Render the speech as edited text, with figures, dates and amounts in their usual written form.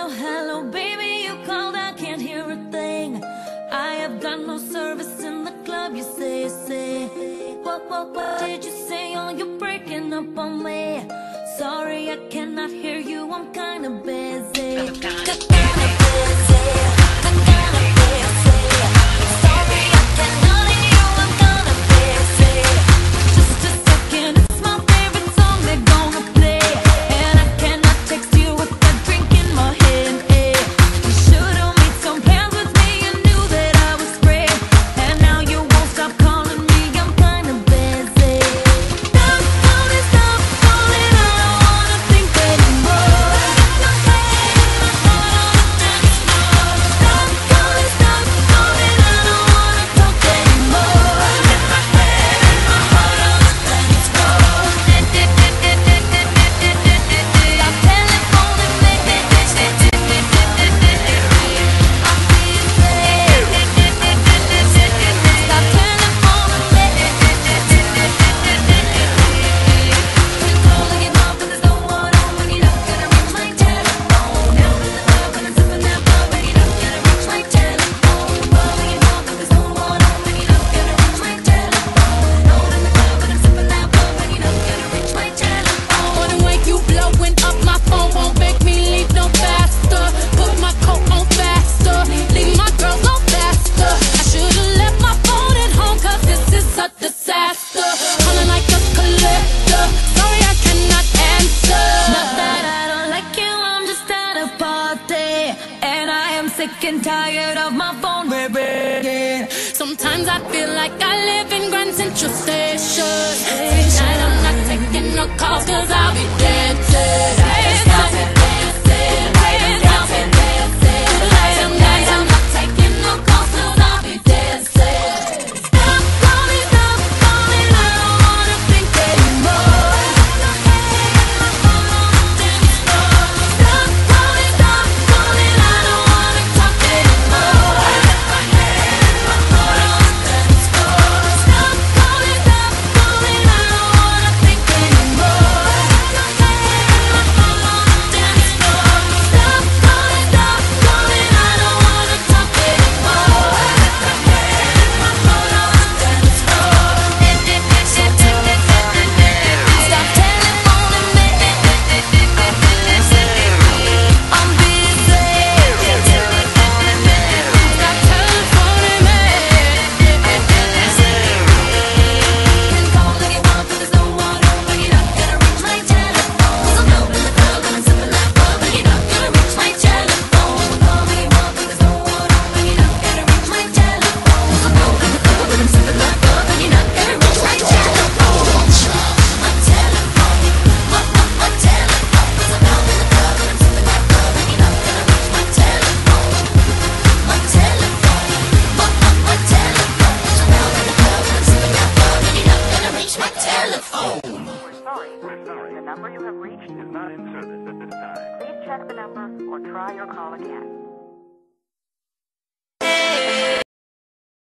Hello, hello, baby, you called, I can't hear a thing. I have got no service in the club, you say. What did you say? Oh, you're breaking up on me. Sorry, I cannot hear you, I'm kinda busy. Sick and tired of my phone ringing. Sometimes I feel like I live in Grand Central Station. Tonight I'm not taking no calls, cause I'll be dancing. Stop it, dancing. Stop it, dancing. Tonight I'm not taking no calls, cause I'll be dancing. Stop calling, I don't wanna think anymore. Stop calling, I don't wanna talk anymore. Stop calling, I don't wanna think anymore. Stop calling, I don't wanna talk anymore. Stop telephoning me. I'm busy. Stop telephoning me. Been calling you up, but there's no one home, but you're not gonna reach my telephone. 'Cause I'm out in the club and I'm sipping that bub, but you're not gonna reach my telephone. Calling you up, but there's no one home, but you're not gonna reach my telephone. 'Cause I'm out in the club and I'm sipping that bub, but you're not gonna reach my telephone. My telephone, my telephone. 'Cause I'm out in the club and I'm sipping that bub, but you're not gonna reach my telephone. My telephone, my telephone. 'Cause I'm out in the club and I'm sipping that bub, and you're not gonna reach my telephone. We're sorry. The number you have reached is not in service at this time. Please check the number or try your call again.